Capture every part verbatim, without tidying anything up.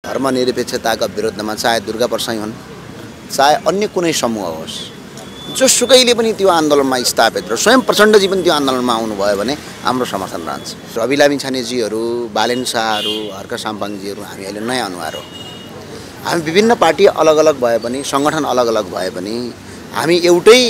धर्मनिरपेक्षताका विरुद्धमा चाहे दुर्गा प्रसाई हुन् चाहे अन्य कुनै समूह होस् जोसुकैले पनि त्यो आन्दोलनमा स्थापित र स्वयं प्रचण्डजी पनि त्यो आन्दोलनमा आउनुभयो भने हाम्रो समर्थन रहन्छ। रवि लामी छानेजीहरू, बालेन शाहहरू, हर्क साम्पाङजीहरू हामी अहिले नयाँ अनुहार हो। हामी विभिन्न पार्टी अलग अलग भए पनि सङ्गठन अलग अलग भए पनि हामी एउटै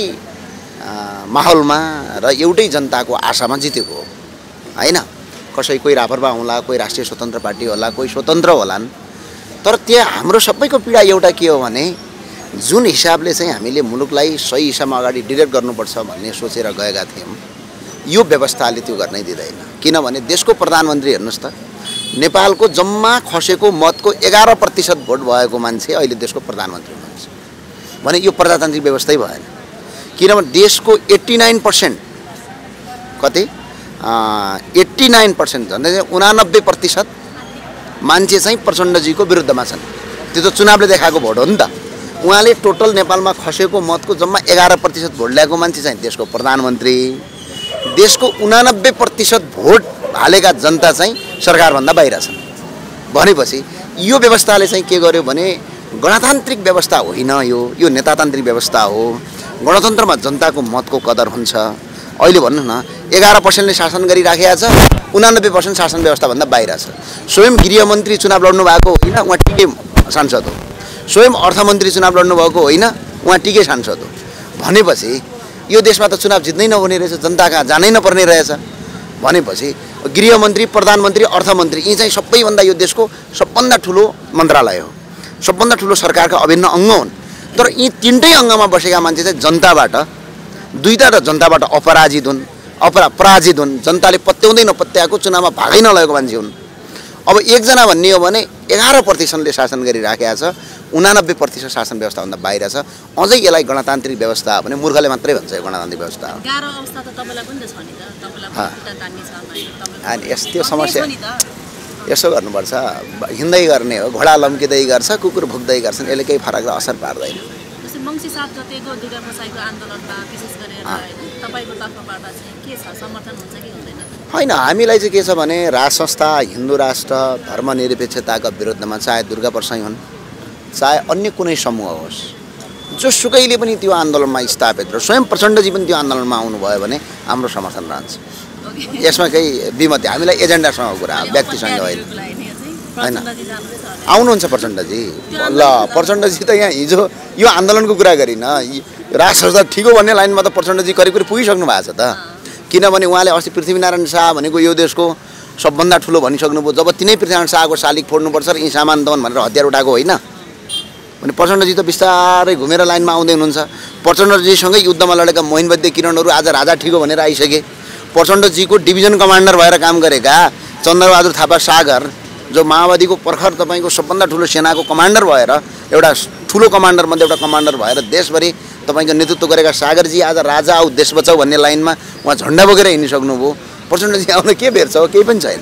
माहौलमा र एउटै जनताको आशामा जितेको हो हैन। कसै कोही रापरपा होला, कोही राष्ट्रिय स्वतन्त्र पार्टी होला, कोही स्वतन्त्र होलान्, तर त्यहाँ हाम्रो सबैको पीडा एउटा के हो भने जुन हिसाबले चाहिँ हामीले मुलुकलाई सही हिसाबमा अगाडि डिरेक्ट गर्नुपर्छ भन्ने सोचेर गएका थियौँ यो व्यवस्थाले त्यो गर्नै दिँदैन। किनभने देशको प्रधानमन्त्री हेर्नुहोस् त, नेपालको जम्मा खसेको मतको एघार प्रतिशत भोट भएको मान्छे अहिले देशको प्रधानमन्त्री हुनुहुन्छ भने यो प्रजातान्त्रिक व्यवस्थै भएन। किनभने देशको एट्टी नाइन पर्सेन्ट कति एट्टी नाइन पर्सेन्ट झन्डै उनानब्बे प्रतिशत मान्छे चाहिँ प्रचण्डजीको विरुद्धमा छन्। त्यो त चुनावले देखाएको भोट हो नि त। उहाँले टोटल नेपालमा खसेको मतको जम्मा एघार प्रतिशत भोट ल्याएको मान्छे चाहिँ देशको प्रधानमन्त्री। देशको उनानब्बे प्रतिशत भोट हालेका जनता चाहिँ सरकारभन्दा बाहिर छन् भनेपछि यो व्यवस्थाले चाहिँ के गर्यो भने गणतान्त्रिक व्यवस्था होइन, यो यो नेतातान्त्रिक व्यवस्था हो। गणतन्त्रमा जनताको मतको कदर हुन्छ। अहिले भन्नु न एघार पर्सेन्टले शासन गरिराखेको छ, उनानब्बे पर्सेन्ट शासन व्यवस्थाभन्दा बाहिर छ। स्वयं गृहमन्त्री चुनाव लड्नु भएको होइन, उहाँ टिकै सांसद हो। स्वयं अर्थमन्त्री चुनाव लड्नु भएको होइन, उहाँ टिकै सांसद हो। भनेपछि यो देशमा त चुनाव जित्नै नहुने रहेछ, जनता कहाँ जानै नपर्ने रहेछ। भनेपछि गृहमन्त्री, प्रधानमन्त्री, अर्थमन्त्री यी चाहिँ सबैभन्दा यो देशको सबभन्दा ठुलो मन्त्रालय हो, सबभन्दा ठुलो सरकारका अभिन्न अङ्ग हुन्। तर यी तिनटै अङ्गमा बसेका मान्छे चाहिँ जनताबाट दुईटा र जनताबाट अपराजित हुन्, अपरा पराजित हुन्। जनताले पत्याउँदै नपत्याएको चुनावमा भागै नलगेको मान्छे हुन्। अब एकजना भन्ने हो भने एघार प्रतिशतले शासन गरिराखेको छ, उनानब्बे प्रतिशत शासन व्यवस्थाभन्दा बाहिर छ। अझै यसलाई गणतान्त्रिक व्यवस्था भने मूर्खले मात्रै भन्छ यो गणतान्त्रिक व्यवस्था हो। अनि यस्तो समस्या यसो गर्नुपर्छ, हिँड्दै गर्ने हो, घोडा लम्किँदै गर्छ, कुकुर भुक्दै गर्छन्, यसले केही फरक र असर पार्दैन। मङ्सिर सात गतेको दुर्गा प्रसाईको आन्दोलनमा विशेष गरेर तपाईको तर्फबाट चाहिँ के छ, समर्थन हुन्छ कि हुँदैन? होइन, हामीलाई चाहिँ के छ भने राज संस्था, हिन्दू राष्ट्र, धर्मनिरपेक्षताका विरुद्धमा चाहे दुर्गा प्रसाई हुन् चाहे अन्य कुनै समूह होस् जोसुकैले पनि त्यो आन्दोलनमा स्थापित र स्वयं प्रचण्डजी पनि त्यो आन्दोलनमा आउनुभयो भने हाम्रो समर्थन रहन्छ। यसमा केही विमत हामीलाई एजेन्डासँग कुरा हो, व्यक्तिसँग होइन होइन। आउनुहुन्छ प्रचण्डजी, ल प्रचण्डजी त यहाँ हिजो यो आन्दोलनको कुरा गरिन, राज संस्था ठिक हो भन्ने लाइनमा त प्रचण्डजी करिब करिब पुगिसक्नु भएको छ त। किनभने उहाँले अस्ति पृथ्वीनारायण शाह भनेको यो देशको सबभन्दा ठुलो भनिसक्नुभयो। जब तिनै पृथ्वीनारायण शाहको शालिग फोड्नुपर्छ र यी सामान दवन भनेर हतियार उठाएको होइन भने प्रचण्डजी त बिस्तारै घुमेर लाइनमा आउँदै हुनुहुन्छ। प्रचण्डजीसँगै युद्धमा लडेका मोहिनवैद्य किरणहरू आज राजा ठिक हो भनेर आइसके। प्रचण्डजीको डिभिजन कमान्डर भएर काम गरेका चन्द्रबहादुर थापा सागर जो माओवादीको पर्खर तपाईँको सबभन्दा ठुलो सेनाको कमान्डर भएर एउटा ठुलो कमान्डर मध्ये एउटा कमान्डर भएर देशभरि तपाईँको नेतृत्व गरेका सागरजी आज राजा आऊ देश बचाऊ भन्ने लाइनमा उहाँ झन्डा बोकेर हिँडिसक्नुभयो। प्रचण्डजी आउन के बेर छ, केही पनि छैन।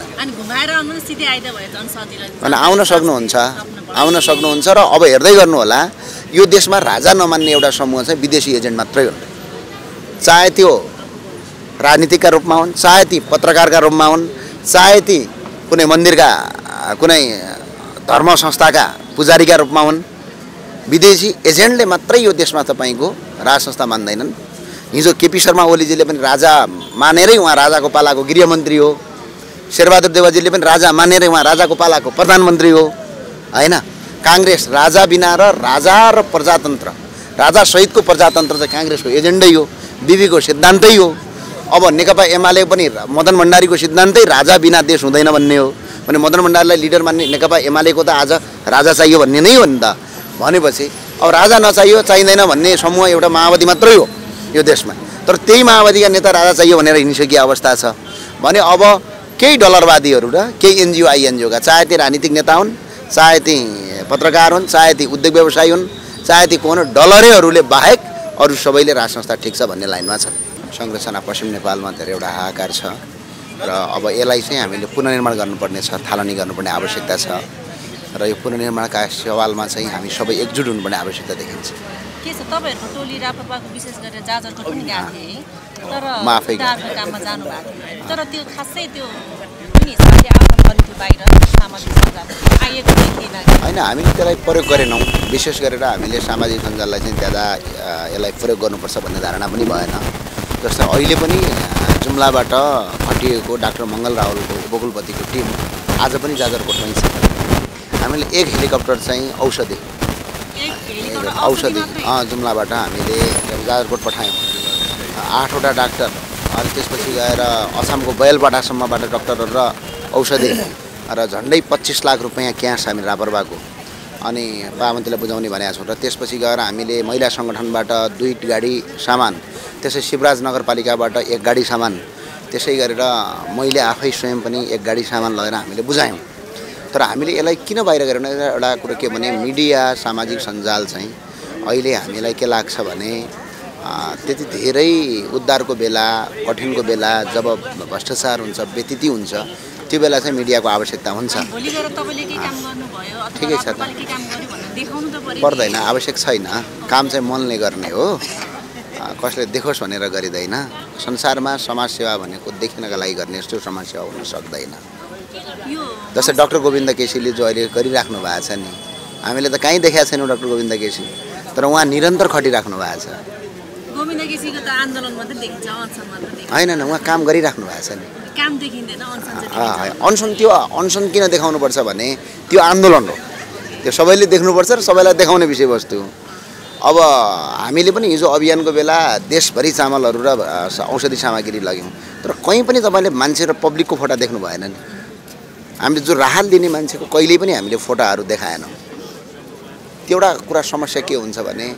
अनि आउन सक्नुहुन्छ, आउन सक्नुहुन्छ। र अब हेर्दै गर्नु होला, यो देशमा राजा नमान्ने एउटा समूह चाहिँ विदेशी एजेन्ट मात्रै हुन्। चाहे त्यो राजनीतिकका रूपमा हुन्, चाहे ती पत्रकारका रूपमा हुन्, चाहे ती कुनै मन्दिरका कुनै धर्म संस्थाका पुजारीका रूपमा हुन्, विदेशी एजेन्टले मात्रै यो देशमा तपाईँको राज संस्था मान्दैनन्। हिजो केपी शर्मा ओलीजीले पनि राजा मानेरै उहाँ राजाको पालाको गृहमन्त्री हो। शेरबहादुर देवाजीले पनि राजा मानेरै उहाँ राजाको पालाको प्रधानमन्त्री हो होइन। काङ्ग्रेस राजा बिना र राजा र प्रजातन्त्र, राजा सहितको प्रजातन्त्र चाहिँ काङ्ग्रेसको एजेन्डै हो, बिबीको सिद्धान्तै हो। अब नेकपा एमाले पनि मदन भण्डारीको सिद्धान्तै राजा बिना देश हुँदैन भन्ने हो भने मदन भण्डारीलाई लिडर मान्ने नेकपा एमालेको त आज राजा चाहियो भन्ने नै हो नि त। भनेपछि अब राजा नचाहियो, चाहिँदैन भन्ने समूह एउटा माओवादी मात्रै हो यो देशमा। तर त्यही माओवादीका नेता राजा चाहियो भनेर हिँडिसकेको अवस्था छ भने अब केही डलरवादीहरू र केही एनजिओ आइएनजिओका, चाहे ती राजनीतिक नेता हुन्, चाहे ती पत्रकार हुन्, चाहे ती उद्योग व्यवसायी हुन्, चाहे ती को हुन्, डलरैहरूले बाहेक अरू सबैले राज संस्था ठिक छ भन्ने लाइनमा छन्। संरचना पश्चिम नेपालमा धेरै एउटा हाहाकार छ र अब यसलाई चाहिँ हामीले पुनर्निर्माण गर्नुपर्ने छ, थालनी गर्नुपर्ने आवश्यकता छ र यो पुनर्निर्माणका सवालमा चाहिँ हामी सबै एकजुट हुनुपर्ने आवश्यकता देखिन्छ। के छ तपाईहरुको टोली राप्रपाको विशेष गरेर जाजरकोट पनि गएको थिए तर माफै काममा जानु भएको थियो, तर त्यो खासै त्यो कुनै हिसाबले आउन पर्ने थियो बाहिर। सामाजिक सञ्जाल आएको देखिएन होइन हामीले त्यसलाई प्रयोग गरेनौँ विशेष गरेर हामीले सामाजिक सञ्जाललाई चाहिँ ज्यादा यसलाई प्रयोग गर्नुपर्छ भन्ने धारणा पनि भएन जस्तै अहिले पनि जुम्लाबाट हटिएको डाक्टर मङ्गल रावलको उपकुलपतिको टिम आज पनि जाजरकोटमै छ हामीले एक हेलिकप्टर चाहिँ औषधि औषधि जुम्लाबाट हामीले जाजरकोट पठायौँ आठवटा डाक्टर अनि त्यसपछि गएर असमको बैलपाटासम्मबाट डाक्टरहरू र औषधि र झन्डै पच्चिस लाख रुपियाँ क्यास हामी रापरबाको अनि पामन्त्रीलाई बुझाउने भनेको छौँ र त्यसपछि गएर हामीले महिला सङ्गठनबाट दुई गाडी सामान त्यसै शिवराज नगरपालिकाबाट एक गाडी सामान त्यसै गरेर मैले आफै स्वयं पनि एक गाडी सामान लगेर हामीले बुझायौँ तर हामीले यसलाई किन बाहिर गरेन एउटा कुरो के भने मिडिया सामाजिक सञ्जाल चाहिँ अहिले हामीलाई के लाग्छ भने त्यति धेरै उद्धारको बेला कठिनको बेला जब भ्रष्टाचार हुन्छ व्यतिथि हुन्छ त्यो बेला चाहिँ मिडियाको आवश्यकता हुन्छ ठिकै छ त पर्दैन आवश्यक छैन काम चाहिँ मनले गर्ने हो कसले देखोस् भनेर गरिँदैन संसारमा समाजसेवा भनेको देखिनका लागि गर्ने यस्तो समाजसेवा हुन सक्दैन जस्तै डाक्टर गोविन्द केसीले जो अहिले गरिराख्नु भएको छ नि हामीले त कहीँ देखाएको छैनौँ डाक्टर गोविन्द केसी तर उहाँ निरन्तर खटिराख्नु भएको छ गोविन्द केसीको त आन्दोलन मात्रै देखिन्छ अनसन मात्रै देखिन्छ होइन न उहाँ काम गरिराख्नु भएको छ नि काम देखिँदैन अनसन चाहिँ अनसन त्यो अनसन किन देखाउनुपर्छ भने त्यो आन्दोलन हो त्यो सबैले देख्नुपर्छ र सबैलाई देखाउने विषयवस्तु अब हामीले पनि हिजो अभियानको बेला देशभरि चामलहरू र औषधि सामग्री लग्यौँ तर कहीँ पनि तपाईँले मान्छे र पब्लिकको फोटा देख्नु भएन नि हामीले जो राहत दिने मान्छेको कहिल्यै पनि हामीले फोटाहरू देखाएनौँ त्यो एउटा कुरा समस्या के हुन्छ भने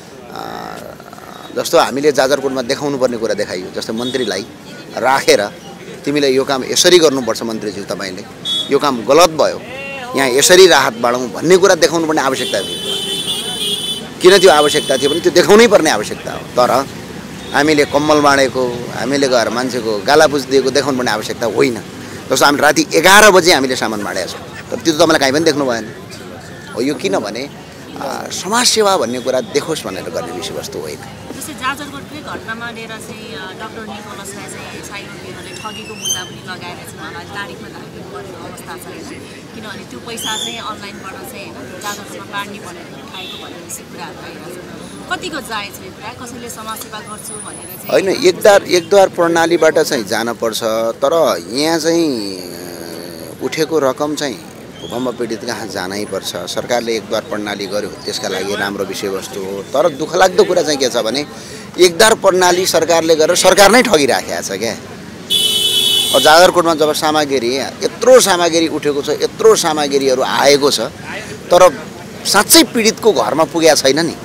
जस्तो हामीले जाजरकोटमा देखाउनु पर्ने कुरा देखाइयो जस्तो मन्त्रीलाई राखेर तिमीले यो काम यसरी गर्नुपर्छ मन्त्रीज्यू तपाईँले यो काम गलत भयो यहाँ यसरी राहत बाँडौँ भन्ने कुरा देखाउनु पर्ने आवश्यकता थियो किन त्यो आवश्यकता थियो भने त्यो देखाउनै पर्ने आवश्यकता हो तर हामीले कम्मल बाँडेको हामीले गएर मान्छेको गाला पुछिदिएको देखाउनु पर्ने आवश्यकता होइन जस्तो हामी राति एघार बजे हामीले सामान बाँडेका छौँ तर त्यो त तपाईँलाई कहीँ पनि देख्नु भएन हो यो किनभने समाजसेवा भन्ने कुरा देखोस् भनेर गर्ने विषयवस्तु होइन जस्तै जाजरकोटकै घटनामा लिएर चाहिँ डाक्टर निकोलसलाई चाहिँ साइबरले ठगेको मुद्दा पनि लगाएर चाहिँ उहाँलाई तारिखमा राख्नु पर्ने अवस्था छ होइन किनभने त्यो पैसा चाहिँ अनलाइनबाट चाहिँ होइन जाजरकोटमा बाँड्ने भनेर उठाएको भन्ने कुराहरू आइरहेको छ कतिको जायज हो कुरा कसैले समाजसेवा गर्छु भनेर चाहिँ होइन एकद्वार एकद्वार प्रणालीबाट चाहिँ जानुपर्छ तर यहाँ चाहिँ उठेको रकम चाहिँ भूकम्प पीडित कहाँ जानै पर्छ सरकारले एकद्वार प्रणाली गर्यो त्यसका लागि राम्रो विषयवस्तु हो तर दुःखलाग्दो कुरा चाहिँ के छ भने एकद्वार प्रणाली सरकारले गरेर सरकार नै ठगिराखेको छ क्या जाजरकोटमा जब सामग्री यत्रो सामग्री उठेको छ यत्रो सामग्रीहरू आएको छ तर साँच्चै पीडितको घरमा पुगेको छैन नि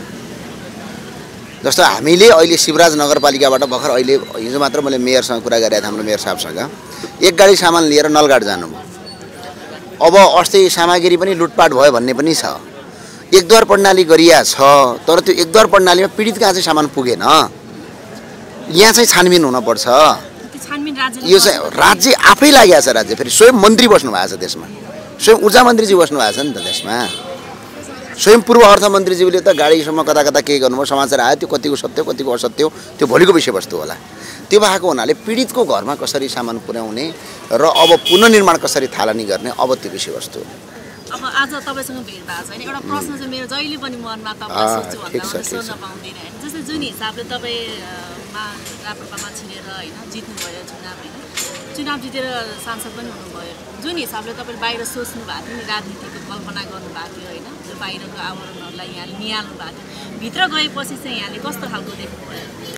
जस्तो हामीले अहिले शिवराज नगरपालिकाबाट भर्खर अहिले हिजो मात्र मैले मेयरसँग कुरा गरेको थिएँ हाम्रो मेयर साहबसँग एक गाडी सामान लिएर नलगाड जानुभयो अब अस्ति सामग्री पनि लुटपाट भयो भन्ने पनि छ एकद्वार प्रणाली गरिया छ तर त्यो एकद्वार प्रणालीमा पीडित कहाँ चाहिँ सामान पुगेन यहाँ चाहिँ छानबिन हुनपर्छ यो चाहिँ राज्य आफै लागेको छ राज्य फेरि स्वयं मन्त्री बस्नु भएको छ त्यसमा स्वयं ऊर्जा मन्त्रीजी बस्नु भएको छ नि त त्यसमा स्वयं पूर्व अर्थमन्त्रीज्यूले त गाडीसम्म कता कता के गर्नुभयो समाचार आयो त्यो कतिको सत्य कतिको असत्य हो त्यो भोलिको विषयवस्तु होला त्यो भएको हुनाले पीडितको घरमा कसरी सामान पुर्याउने र अब पुनर्निर्माण कसरी थालनी गर्ने अब त्यो विषयवस्तु अब आज तपाईँसँग भेट भएको छ भने एउटा प्रश्न चाहिँ मेरो जहिले पनि मनमा तपाईँ सोध्छु भन्दा सोध्न पाउँदैन होइन जस्तै जुन हिसाबले तपाईँ राप्रपामा छिरेर होइन जित्नुभयो चुनाव होइन चुनाव जितेर सांसद पनि हुनुभयो जुन हिसाबले तपाईँले बाहिर सोच्नु भएको थियो नि राजनीतिको कल्पना गर्नुभएको थियो होइन त्यो बाहिरको आवरणहरूलाई यहाँले निहाल्नु भएको थियो भित्र गएपछि चाहिँ यहाँले कस्तो खालको देख्नुभयो